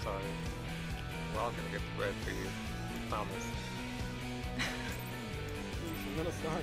retarded. We're all gonna get the bread for you. Promise. I'm gonna start.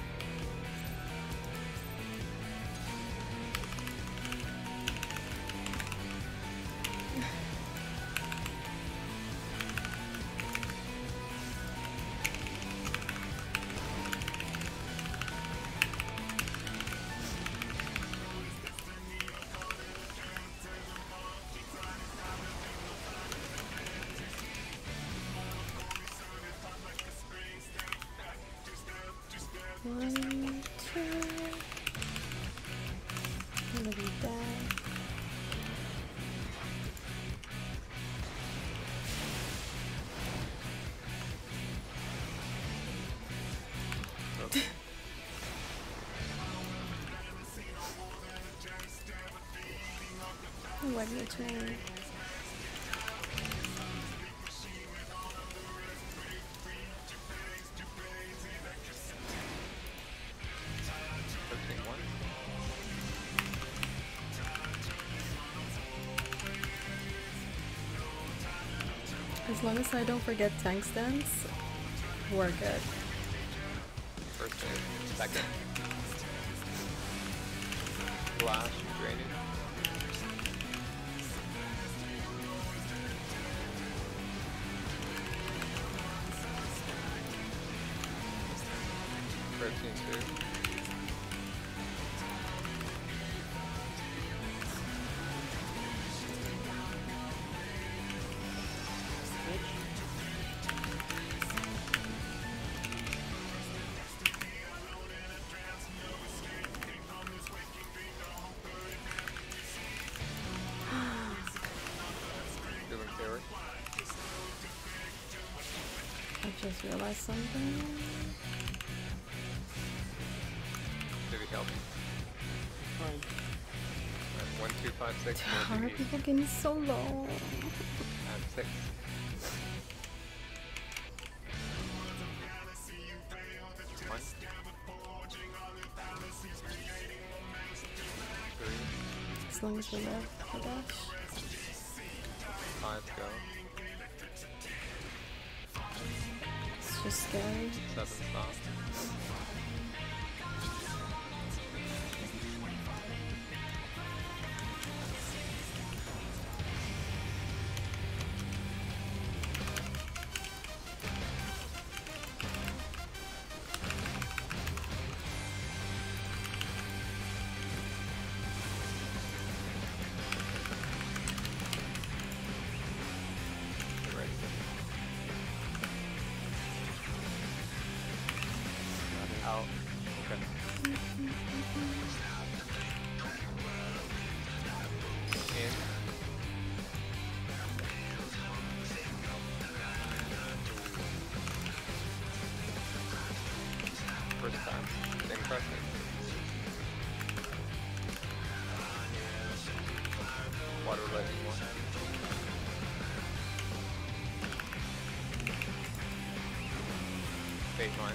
One, two. I'm gonna be dead. Okay. What are you doing? As long as I don't forget tank stance, we're good. First thing, second. Flash, draining. Protein 2. I just realized something. Did he help you? Fine. 1, 2, 5, 6. How are people getting so low? And 6. One. 3. As long as we live for dash. 5 go. It's just scary. 7 stop. Out. Okay. In. First time. Same pressing. Water lightning 1. Fake line.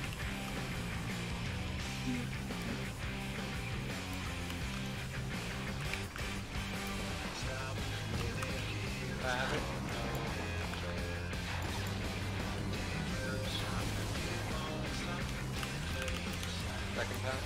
I have it. Second pass.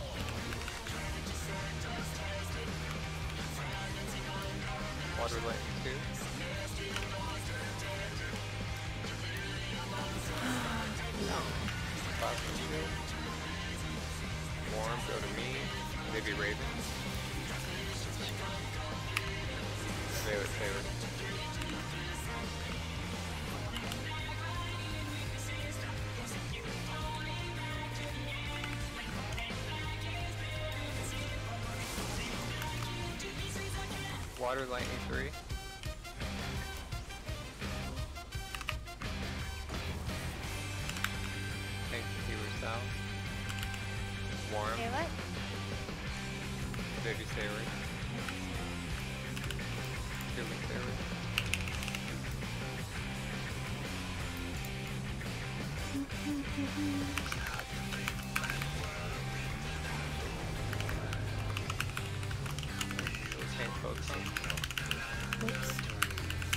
Water lightning 2. No. Plasma shield. Warm, go to me. Maybe Raven. Favorite. Water lightning 3. Tank healer south. Warm. Okay, what? Baby Sailor. Healing Sailor. Tank focus on. Oops.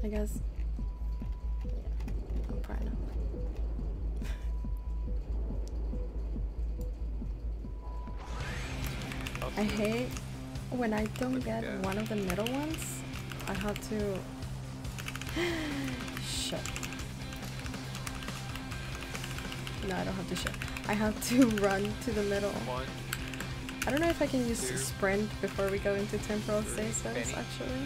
I guess. Yeah, I'm far enough. I hate when I don't get one of the middle ones. I have to. Shit. No, I don't have to shit. I have to run to the middle. I don't know if I can use sprint before we go into temporal stasis, actually.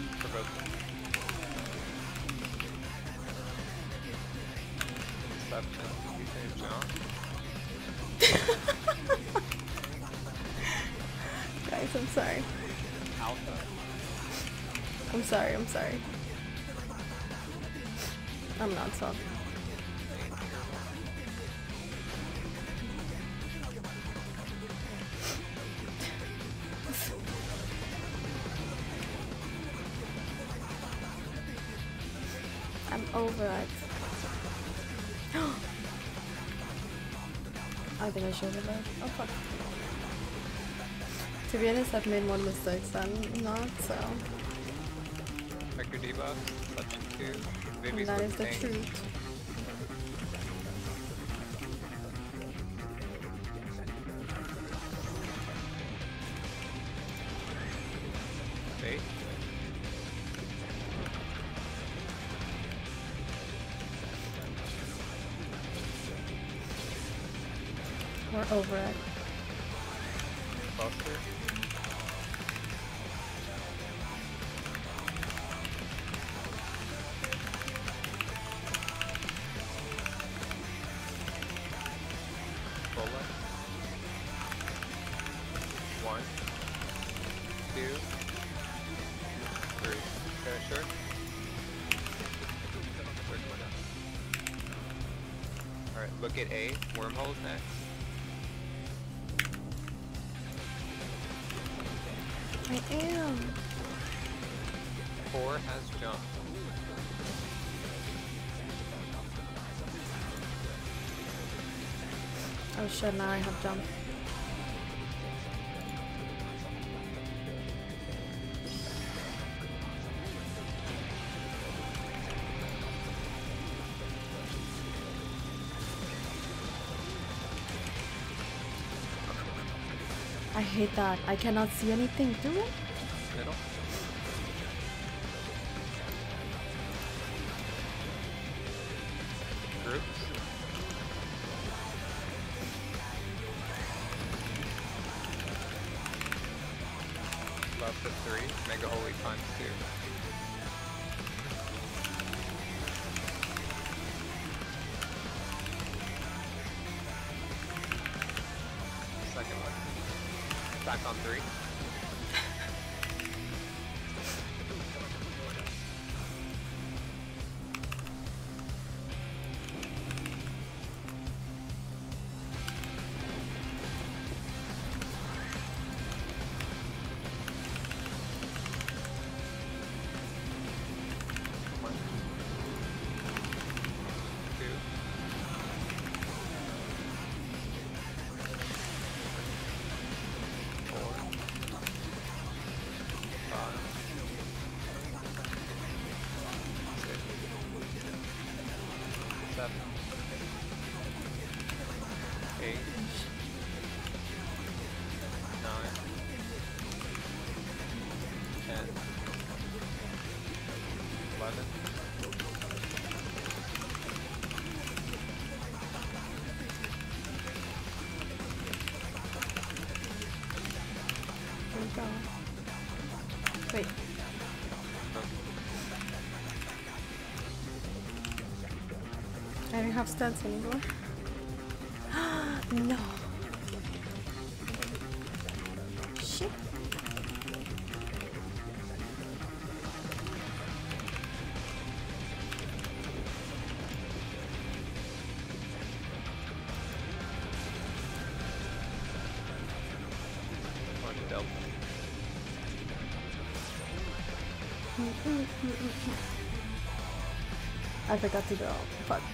Guys, I'm sorry. I'm sorry, I'm sorry. I'm not sorry. I'm over it. I think I should have left. Oh fuck. To be honest, I've made more mistakes than not, so. Check your debuff, touch 2. And that is the truth. Wait. We're over it. Closer. Roll it. 1, 2, 3. Finisher. Alright, look at A. Wormholes next. I am. 4 has jump. Oh shit, now I have jump. I hate that. I cannot see anything through it. Middle. Groups. Left to 3. Mega Holy times 2. Second one. Back on 3. Wait. I don't have stats anymore. No. Shit. I forgot to go. Fuck.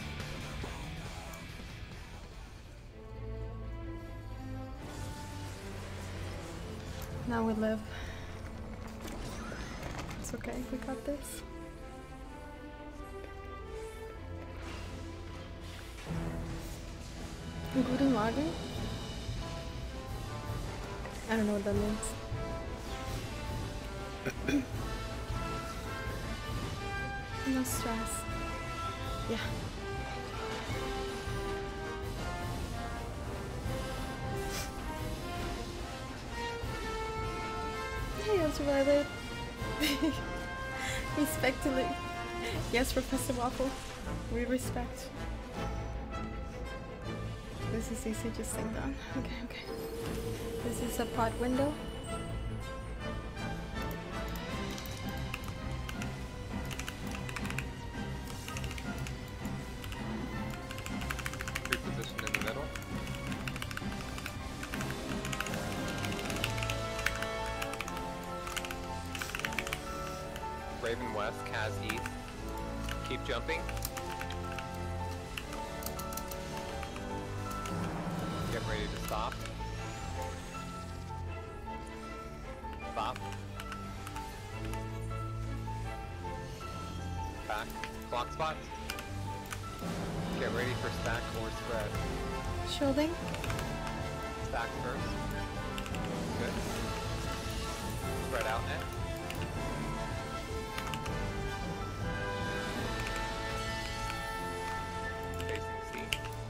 Now we live. It's okay, we got this. Guten Morgen? I don't know what that means. No stress. Yeah. Hey, Ultraviolet. Respectfully. Yes, Professor Waffle. We respect. This is easy, just sing down. Okay, okay. This is a pod window. Reposition in the middle. Raven west, Kaz east. Keep jumping. Get ready to stop. Stop. Back. Block spots. Get ready for stack or spread. Shielding. Stack first. Good. Spread out next. Facing C.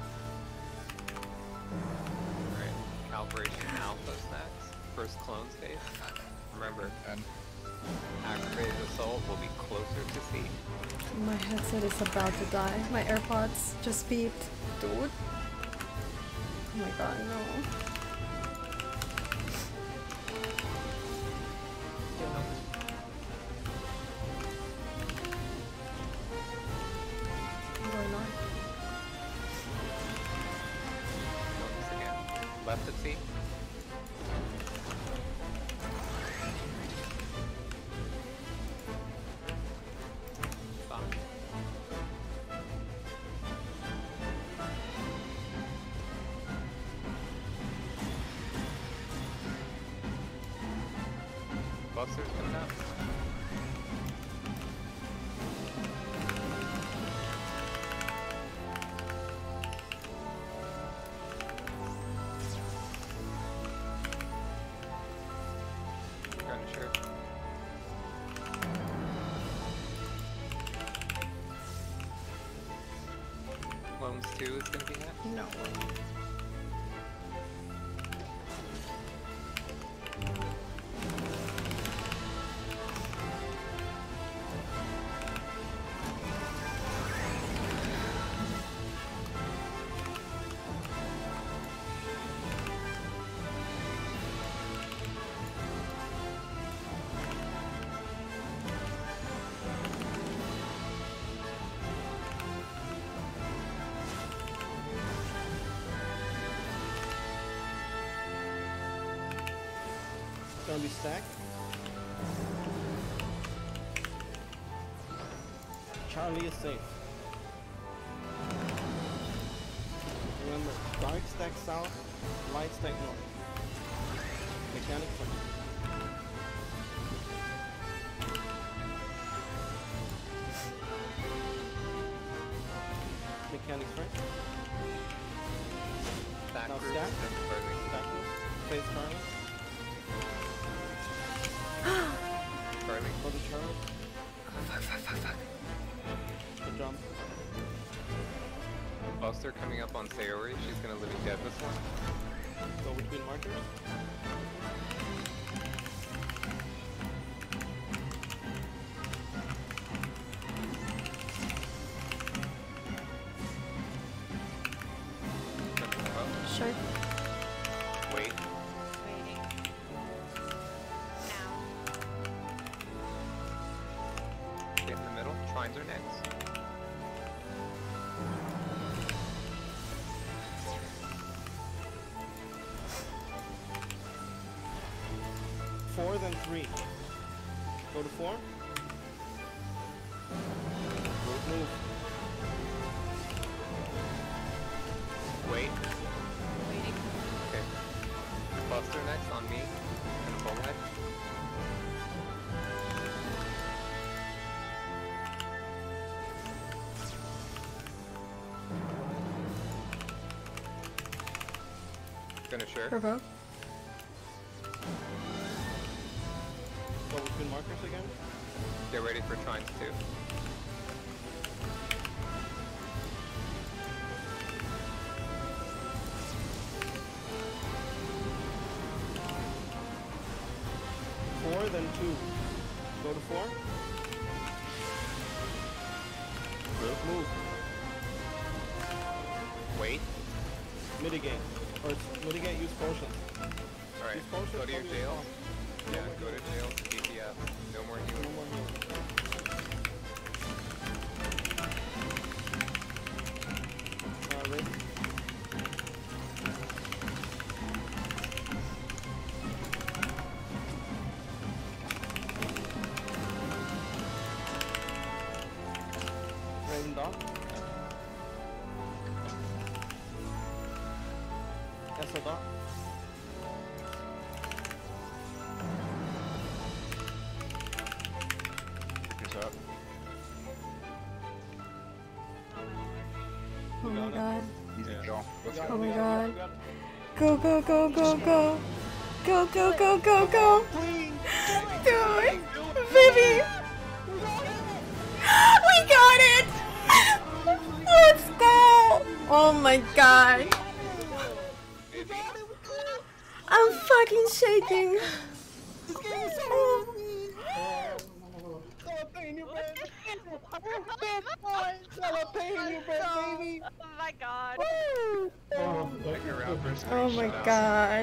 Alright. Calibration alpha snacks. First clone stage. Remember, activated assault will be closer to C. My headset is about to die. My AirPods just beeped. Dude. Oh my god, no. I'm going on. Notice again. Left at C. Stop. Buster's coming up. Gunship. Loans 2 is going to be next. No. Gonna be stacked. Charlie is safe. Remember, dark stack south, light stack north. Mechanic front. Mechanics front. Stack Now group. stack. Then furthering. Stack group. Face Charlie. Furthering. Go to Charlie. Fuck. Good jump. Buster coming up on Sayori. She's going to Living Dead this one. Go between markers. Jumping above. Sure. Wait. Waiting. Now. Get in the middle. Trines are next. Four, then three. Go to four. Move. Wait. Waiting. Okay. Buster next on me. And a bullhead. Finisher. Provoke. Go between markers again. Get ready for trines too. Four, then 2. Go to 4. Move. Wait. Mitigate. Or mitigate, use potions. Alright, Use potions, go to your probably jail. as Yeah, go to jail. DPS. No more well. No healing. more healing. Ready? Raven Dog. Essa Dog. He's up. Oh my god. Easy kill. Let's We got go. Oh it, my we got it, god. we got it. Go, go, go, go, go. Go, go, go, go, go. Please! Do it. Vivi. We got it. Let's go. Oh my god. I'm fucking shaking. Jalapeno bread, baby! Oh my god. Like a round first Oh my god.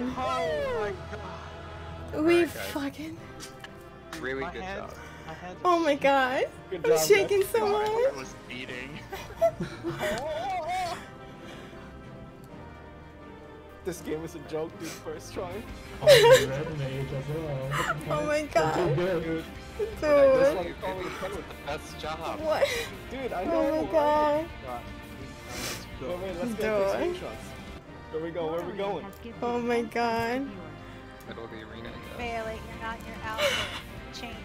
We Alright, guys. fucking. Really good job. Oh my god. Good I'm job, shaking guys. so much. I was eating. This game is a joke, dude. First try. Oh my god. Dude, Dude. this one probably covered. Best job. What? Dude, I know. Oh my god. Wait, wait, let's Dude. go take screenshots. Where we go? Where we going? Oh my god. Middle of the arena. Yeah. Bailey, you're not in your outfit. Change.